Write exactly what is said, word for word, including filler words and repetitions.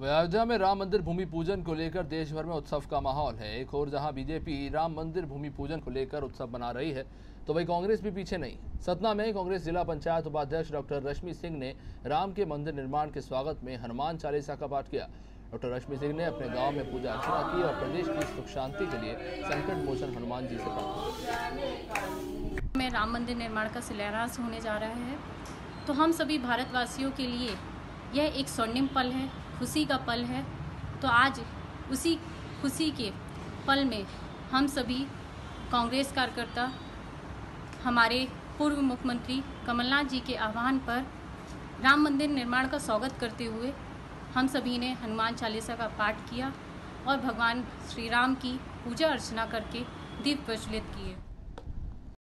अयोध्या में राम मंदिर भूमि पूजन को लेकर देश भर में उत्सव का माहौल है। एक और जहां बीजेपी राम मंदिर भूमि पूजन को लेकर उत्सव मना रही है, तो वही कांग्रेस भी पीछे नहीं। सतना में कांग्रेस जिला पंचायत उपाध्यक्ष डॉक्टर रश्मि सिंह ने राम के मंदिर निर्माण के स्वागत में हनुमान चालीसा का पाठ किया। डॉक्टर रश्मि सिंह ने अपने गाँव में पूजा अर्चना की और प्रदेश की सुख शांति के लिए संकट मोचन हनुमान जी से प्रार्थना। में राम मंदिर निर्माण का शिलान्यास होने जा रहा है, तो हम सभी भारतवासियों के लिए यह एक स्वर्णिम पल है, खुशी का पल है। तो आज उसी खुशी के पल में हम सभी कांग्रेस कार्यकर्ता हमारे पूर्व मुख्यमंत्री कमलनाथ जी के आह्वान पर राम मंदिर निर्माण का स्वागत करते हुए हम सभी ने हनुमान चालीसा का पाठ किया और भगवान श्री राम की पूजा अर्चना करके दीप प्रज्वलित किए।